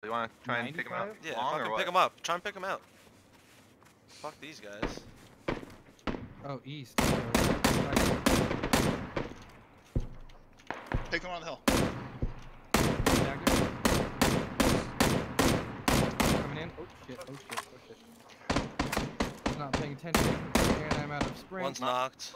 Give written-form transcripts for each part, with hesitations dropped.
You want to try and pick him out? Yeah, long fucking or what? pick him up. Try and pick him out. Fuck these guys. Oh, east. Take them on the hill. Coming in. Oh shit, oh shit, oh shit. Not paying attention, and I'm out of sprint. One's knocked.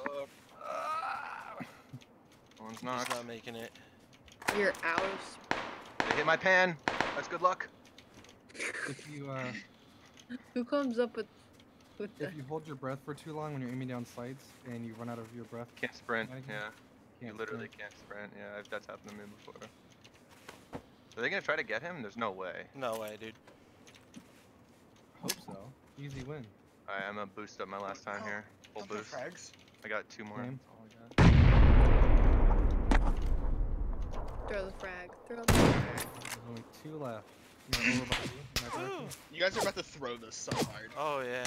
One's He's knocked. not making it. You're out of sprint. They hit my pan. That's good luck. If you Who comes up with that? if you hold your breath for too long when you're aiming down sights and you run out of your breath, Can't sprint. Can't Yeah. You can't literally sprint. can't sprint. Yeah, that's happened to me before. Are they gonna try to get him? There's no way. No way, dude. Hope so. Easy win. Alright, I'm gonna boost up my last time here. Full Don't throw boost. frags. I got 2 more. Same. That's all I got. Throw the frag. Throw the frag. There's only 2 left. You know, over by you, in that direction. You guys are about to throw this so hard. Oh yeah.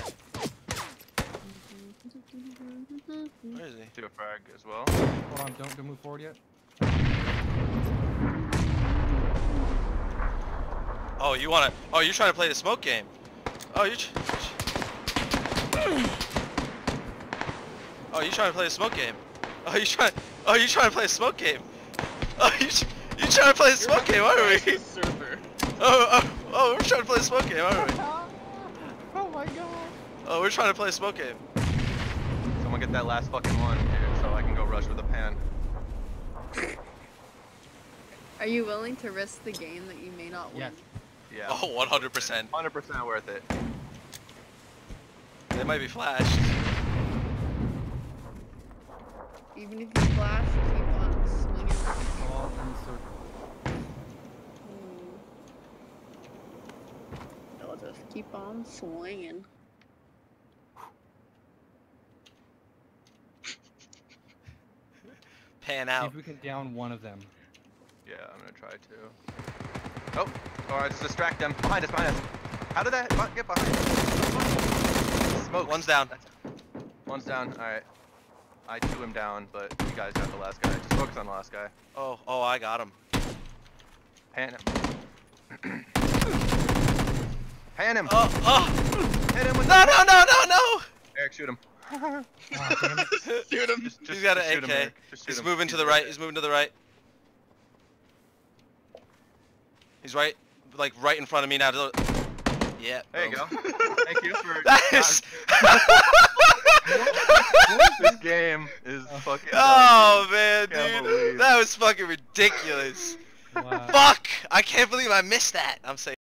Where is he? Do a frag as well. Hold on, don't move forward yet. Oh, you wanna? Oh, you're trying to play the smoke game. Oh, you. Oh, you trying to play the smoke game? Oh, you trying? Oh, you trying to play a smoke game? Oh, you trying to play the smoke game, aren't we? Server. Oh, we're trying to play a smoke game, aren't we? Oh my god. Oh, we're trying to play a smoke game. Someone get that last fucking one here so I can go rush with a pan. Are you willing to risk the game that you may not win? Yes. Yeah. Oh, 100%. 100% worth it. They might be flashed. Even if you flash, keep on swinging. All in circle. They'll just keep on swinging. Pan See out. if we can down one of them. Yeah, I'm gonna try to. Oh! Alright, just distract them. Behind us, behind us. How did that get behind us? Smoke. One's down. One's down. Alright. I threw him down, but you guys got the last guy. Just focus on the last guy. Oh, I got him. Pan him. Pan him! Oh! Hit him with No! Eric, shoot him. Oh, damn it. Shoot him. He's got an shoot him, AK. Eric. Just shoot He's him. moving to the right. He's moving to the right. He's right in front of me now. Yeah. There you boom. go. Thank you for... That is. This game is fucking... Oh man, Can't dude, believe. that was fucking ridiculous. Wow. Fuck! I can't believe I missed that. I'm saying.